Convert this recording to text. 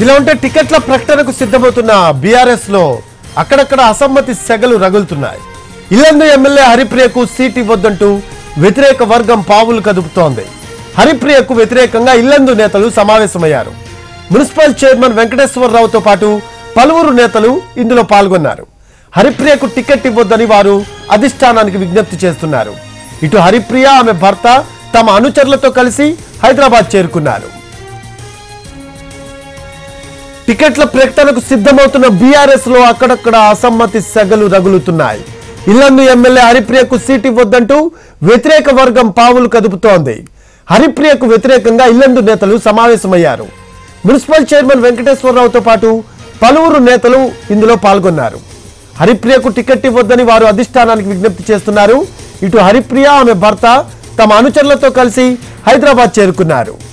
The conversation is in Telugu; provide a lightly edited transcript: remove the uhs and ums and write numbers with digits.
ఇదిలా ఉంటే టికెట్ల ప్రకటనకు సిద్ధమవుతున్న బీఆర్ఎస్ లో అక్కడక్కడ అసమ్మతి సెగలు రగులుతున్నాయి. ఇల్లందు ఎమ్మెల్యే హరిప్రియకు సీట్ ఇవ్వొద్దంటూ వ్యతిరేక వర్గం పావులు కదుపుతోంది. హరిప్రియకు వ్యతిరేకంగా ఇల్లందు నేతలు సమావేశమయ్యారు. మున్సిపల్ చైర్మన్ వెంకటేశ్వరరావుతో పాటు పలువురు నేతలు ఇందులో పాల్గొన్నారు. హరిప్రియకు టికెట్ ఇవ్వొద్దని వారు అధిష్టానానికి విజ్ఞప్తి చేస్తున్నారు. ఇటు హరిప్రియ ఆమె భర్త తమ అనుచరులతో కలిసి హైదరాబాద్ చేరుకున్నారు. టికెట్ల ప్రకటనకు సిద్ధమవుతున్న బీఆర్ఎస్ లో అక్కడక్కడ అసమ్మతి సెగలు రగులుతున్నాయి. ఇల్లందు ఎమ్మెల్యే హరిప్రియకు సీట్ ఇవ్వొద్దంటూ వ్యతిరేక వర్గం పావులు కదుపుతోంది. హరిప్రియకు వ్యతిరేకంగా ఇల్లందు నేతలు సమావేశమయ్యారు. మున్సిపల్ చైర్మన్ వెంకటేశ్వరరావుతో పాటు పలువురు నేతలు ఇందులో పాల్గొన్నారు. హరిప్రియకు టికెట్ ఇవ్వొద్దని వారు అధిష్టానానికి విజ్ఞప్తి చేస్తున్నారు. ఇటు హరిప్రియ ఆమె భర్త తమ అనుచరులతో కలిసి హైదరాబాద్ చేరుకున్నారు.